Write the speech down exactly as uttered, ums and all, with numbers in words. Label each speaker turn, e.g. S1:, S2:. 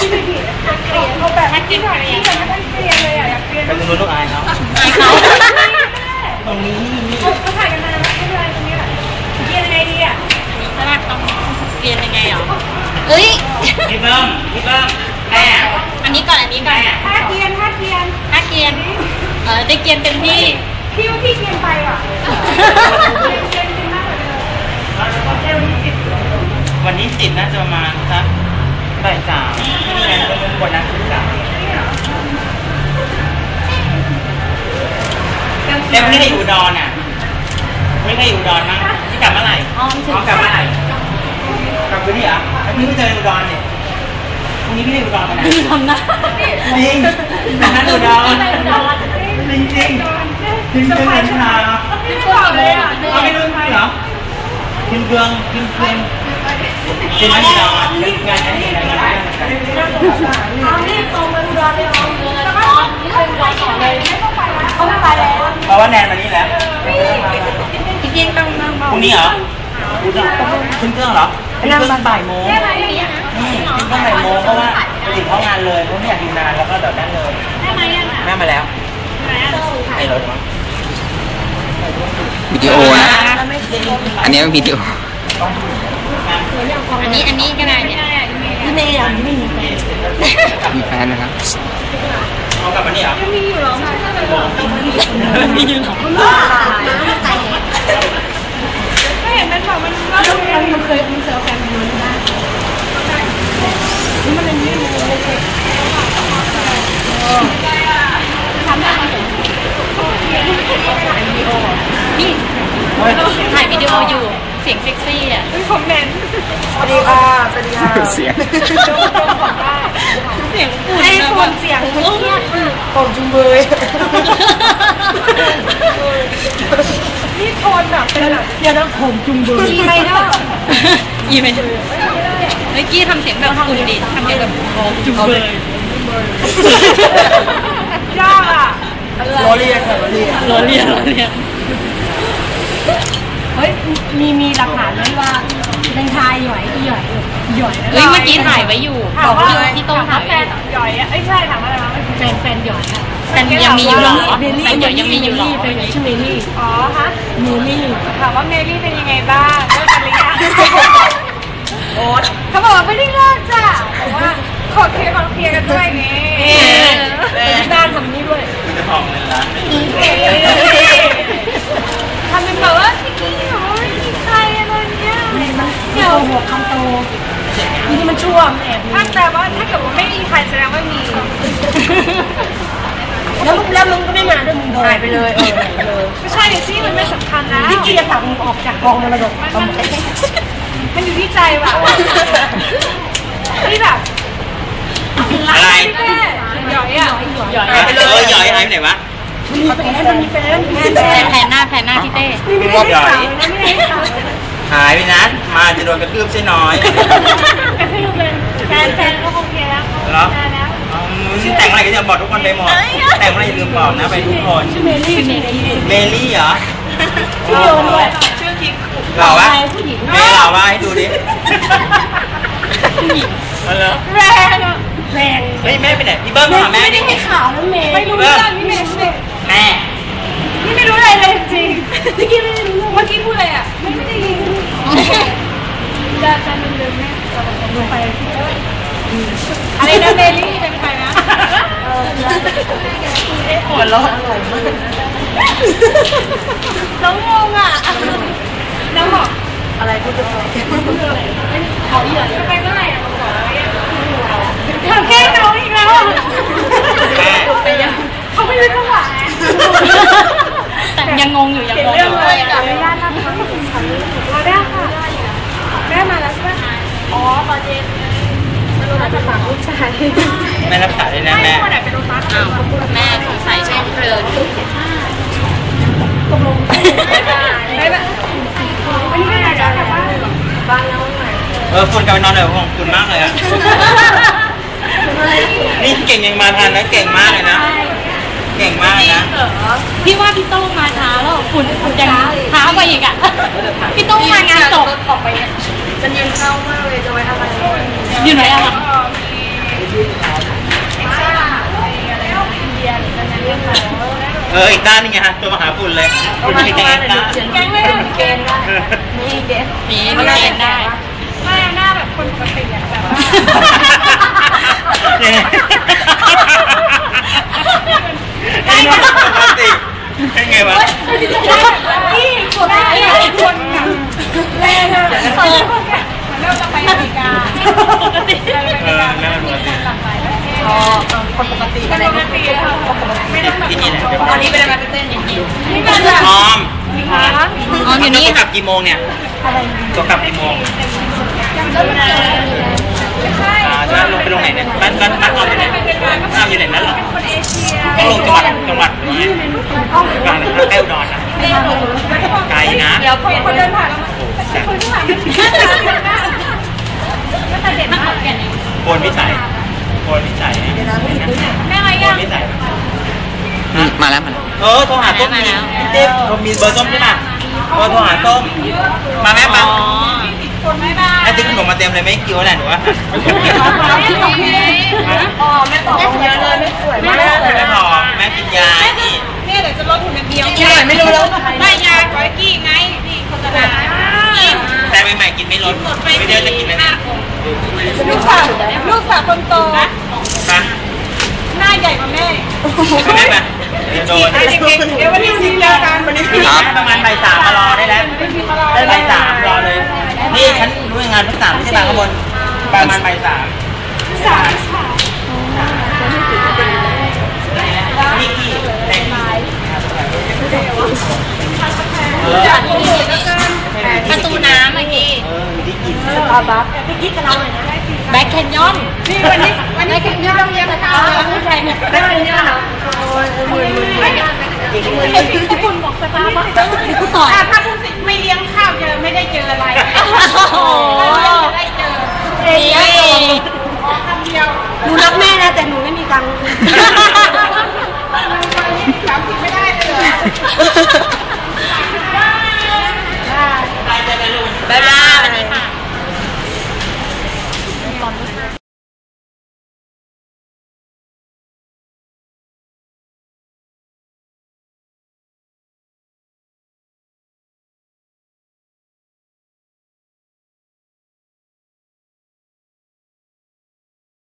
S1: เขาแบบไม่กินหอยที่แบบไม่ต้องเกลียนเลยอ่ะอยากเกลียน
S2: ไปตรงนู้นลูกอายเขา
S3: อายเขา
S2: ตรงนี้นี่
S1: เขาถ่ายกันมาแล้วไม่เป็นไรตรงนี้แหละเกลียนยังไงดีอ่ะ
S3: ใช่ป่ะต้องเรียนยังไงหรอเอ้ย
S2: พี่เบิ้มพี่เบิ้มแม่
S3: อันนี้ก่อนอันนี้ก่อน
S1: ท่าเกลียนท่าเกลียน
S3: ถ้าเกียนเออจะเกียนเต็มที่
S1: พี่ว่าพี่เกลียนไปว่ะเกลียนเกลียนจริงมากเลยเร็วนี้สิ
S2: วันนี้สิบน่าจะประมาณสักบ่ายสามที่นี่นะวันนั้นคือสามแล้วไม่ได้อยู่อุดรอ่ะไม่ได้อยู่อุดรมั้งที่กลับเมื่อไหร่
S3: อ๋อถึง
S2: กลับเมื่อไหร่กลับคืนนี้เหรอแล้วพี่ไม่เจออุดรเนี่ยพรุ่งนี้พี่ได้อุดรกันนะ
S3: พี่ทำหน้า
S2: จริงนัดอุดรจริงจริงจริงจริงเลยนะ
S1: ไม่บอกเลยอ่ะ
S2: เอาไม่รู้เหรอพิมพ์เกลืองพิมพ์เกลืองเป็นนักกีฬาเป็นงานอะไรอะไร
S1: เอารีบตรงไปอุดรเลยเอาแล้วก็เอาไปก่อนเลยไม่ต้องไปแล้วเขาไม่ไปแล้ว
S2: เพราะว่าแนนมานี่แล้ว
S3: พี่เกียนต้องนั่งเบา
S2: พรุ่งนี้เหรออุดรขึ้นเครื่องเหรอขึ้นเครื่องบ่ายโมง
S1: ได้ไหมเนี่ย
S2: นี่ขึ้นเครื่องบ่ายโมงเพราะว่าไปถึงเข้างานเลยเพราะไม่อยากกินนานแล้วก็เดี๋ยวนั่นเลย
S1: ได้ไหมยังอ่ะ
S2: แม่มาแล้วไอ้รถมั้ง
S4: วิดีโอนะ อันนี้เป็นวิดีโอ
S3: อันนี้อันนี้ก็ได้เนี่ย
S1: พี่เนยอ่ะไม่มีแฟน
S4: มีแฟนนะครับ
S2: เอากลับมานี่เหรอ
S1: มีอยู่หรอคะ
S3: มีอยู่หรอ
S1: ไม่เห็นมันบอกมันว่ามันเคยมันเซลแฟนมันได้นี่มันเลยนี่มันเลยทำได้ไหม
S3: นี่ถ่ายวิดีโออยู่เสียงเซ็กซี่อ่ะ
S1: คอมเมนต์สวัสดีค่ะสวัสดีค่ะ
S4: เสียง
S3: เสียงอุ่น
S1: ไอ้
S3: นะ
S1: ค
S3: แบบ
S1: นเสียงมันเงียบผมจุงเบยนี่โทนแบบเป็นแบบเดี๋ยวนะผมจุงเบยไม่ได้
S3: อีเมนเมื่อกี้ทำเสียงแบบอุ่นดิทำเสียงแบบจุ๊บเลย
S1: ยากอ่ะ
S2: รอเรียนค่ะรอเรียน
S3: ล้อเลียนล้อเลียน
S1: เฮ้ยมีมีหลักฐานไหมว่าเป็นชายหย่อยหย่อยหย่อย
S3: เฮ้ยเมื่อกี้ถ่ายไว้อยู่บอกพี่พี่โต้งถ่าย
S1: แฟ
S3: ไว้
S1: นหย่อยอ่ะไอ้ใช่ถามอะไรมาแฟนแฟนหย่อยอ่ะ
S3: แฟนยังมีอยู่หรอแฟนเดี๋ยวยังมีอยู่หรอ
S1: เป็นชื่อเมลี่อ๋อฮะเมลี่ถามว่าเมลี่เป็นยังไงบ้างเลิกกันหรือยังโอ๊ตเขาบอกว่าไม่ได้เลิกจ้ะแต่ว่าขอเคลียร์ขอเคลียร์กันด้วยนี่ที่บ้านทำนี่ด้วย
S2: มันจะหอมเงินล้าน
S1: ทำเป็นแบบว่าพี่กี้เหรอไม่มีใครอะไรเงี้ยเดี๋ยวหัวคำโตทีนี้มันชั่วมันแอบถ้าแต่ว่าถ้าเกิดว่าไม่มีใครแสดงว่ามีแล้วมึงแล้วมึงก็ไม่มาด้วยมึงหายไปเลยเออเลยไม่ใช่ดิซี่มันไม่สำคัญนะพี่กี้จะฝากมึงออกจากกองมรดกมันมันมันอยู่ที่ใจว่ะที่แบบ
S2: อะไร
S1: หย่อยอ่ะ
S3: หย่อย
S2: ไปเลยหย่อยหายไปไหนวะ
S1: มีแฟนมันมีแฟนมีแฟ
S3: แผ
S1: น
S3: นแผนหน้าแผนหน้าพี่เต้
S1: ไม่ได้ข่าวนะไม่ได้ข่าว
S2: หายไปนัดมาจะโดนกระทืบใช่น้อย
S1: แฟนแฟนก็โอเคแล้ว
S2: เหรอแต่งอะไรก็จะบอกทุกคนไปหมดแต่งอะไรอย่าลืมบอกนะไปทุกคน
S1: ชื่อเมลี่ชื่อเมลี่
S2: เมลี่เหรอ
S1: ชื่อโยนด้วยชื่อคิก
S2: เหล่าวะ
S1: ผู้หญิง
S2: เมย์เหล่าวะให้ดูดิเอาเหรอ
S1: แรงอ่ะแรง
S2: เฮ้ยแม่ไปไหนพี่เบิ้มมาหาแม่ดิ
S1: ไม่ได้ข่าวแล้วเมย์ไม่รู้เรื่องนี่เมย์
S2: แม่
S1: นี่ไม่รู้อะไรเลยจริงเมื่อกี้ไม่ได้รู้เมื่อกี้พูดอะไรอ่ะไม่ไม่ได้ยินจะจะลืมลืมแม่ลงไปอะไรนะเมลี่จะไปนะหัวเราะน้องงงอ่ะน้องบอกอะไรพูดจะไปเขาเหยื่อจะไปเมื่อไหร่อ่ะเธอแกล้งน้องอีกแล้วอ่ะเขาไม่รู้จังหวะ
S3: แต่ยังงงอยู่ยังงงอ
S1: เรื่อยู่ งเลยกับไม่ยากนะคะมาได้ค่ะแม่มาแล้วใช่ไหมอ๋อตอนเย็นไม่รู้จะฝากลูกชาย
S2: แม่รับสายเลยนะแม่
S1: ไม่ไหนเป็นรถบัส
S3: อ้าวแม่สงสัยชอบเพลิน
S1: ตกลงไม่แบบวันนี้ไม่ไหนจะกลับบ้านบ้านแล้วไง
S2: เออคุณกลับไปนอนเลยขอบคุณมากเลยอ่ะนี่เก่งยังมาทันนะเก่งมากเลยนะเก่งมากนะ
S3: พี่ว่าพี่โต้งมาช้าแล้วฝุ่นฝุ่นยังช้ากว่าอีกอ่ะพี่โต้งมางานศพ
S1: ออกไปจะยืนเข้ามากเลยจะไว้ทำอะไร
S3: อยู่ไหนอะ
S2: เอออีกด้านนึงไงฮะตัวมหาฝุ่นเลยคุณมีแกงนะ
S1: แกงไม่ได้เกณฑ์ได้นี่เกณฑ์
S3: นี่มันเล่นได้
S1: ไม่หน้าแบบคนปกติอะแบบว่า
S2: ไอ้ปกติเป็นไงวะ
S1: นี่คนได้คนแบบแรงอะเออเราจะไปอเมริกาปกติ
S2: เออน่าปกติ
S1: หลากหลายประเทศคนปกติอะไรปกติไม่ต้องแบบ
S2: ที่นี่แหละ
S1: ตอนนี้เป็นอะไรเต้นจริงๆนี่มันแบบ
S2: ออม
S3: อ๋ออยู่นี่
S2: ตัวกลับกี่โมงเนี่ยตัวกลับกี่โมงอ่าจะลงไปลงไหนเนี่ยบ้านบ้านบ้านเราอยู่ไหนบ้านอยู่ไหนนั่นหรอ
S1: คนเอเชีย
S2: ต้องลงจังหวัดจังหวัดนี้กลางใกล้อุดรนะไกลนะ
S1: เดี๋ยวคนเดินผ่านแล้วคนข้างหลังมันหน้าตาเด็ดมาก
S2: โพนพิสัยโพนพิสัย
S1: แม่อะไร
S2: โพ
S1: ยั
S2: น
S1: ง
S2: พิสัย
S4: อืมมาแล้วมัน
S2: เออโทรหาส้มพี่เจ๊เขามีเบอร์ส้มใช่ไหมโทรโทรหาส้มมาแม่มา
S1: คนไม่บ้า
S2: แม่ซื้อขนมมาเต็มเลยไม่กิ้วแหละหนูว่า
S1: อ๋อแม่บอกเยอะเลยไม่สวยมาก
S2: แม่พอแม่กินยานี่
S1: เนี่ยเดี๋ยวจะลดหุ่นเดียวไม่รู้แล้วไม่ยาไว้กี้ไงนี่โฆษณา
S2: แต่ใหม่ๆกินไม่ลดไม่เดือนจะกินไหม
S1: ลูกสาวลูกสาวคนโต
S2: มา
S1: หน้าใหญ่กว่าแม่
S2: แม่มาเดี๋ยวโดน
S1: เด็กๆเดี๋ยววันนี้ซีเจอกันวันนี้
S2: ประมาณบ่ายสามมารอได้แล้วได้บ่ายสามรอเลยนี่ฉันรู้งานทุกสามที่จะมาข้างบนประมาณบ่ายสาม
S1: สามสาม
S2: นี่กี่แต่งเออ
S1: จัดที่นี่แล้วกัน
S3: ประตูน้ำเมื่อกี้
S2: เออมีที่กิน
S1: อาบัฟพี่กิ๊กกับเราเลยนะ
S3: แบ็คแคนยอน
S1: นี่วันนี้วันนี้ถึงเราเรียนข้าวแล้วผู้ชายเนี่ยได้วันนี้เหรอโอ้ยมือมือมือ
S3: คุณบอกสตาร์บัค
S1: ถ้าผู้สิไม่เลี้ยงข้าวจะไม่ได้เจออะไร
S3: โอ้โห
S1: ได้เจอ
S3: เอ้ย
S1: คำเดียว
S3: หนูรักแม่นะแต่หนูไม่มีตังค์
S1: สามสิบไม่ได้เลย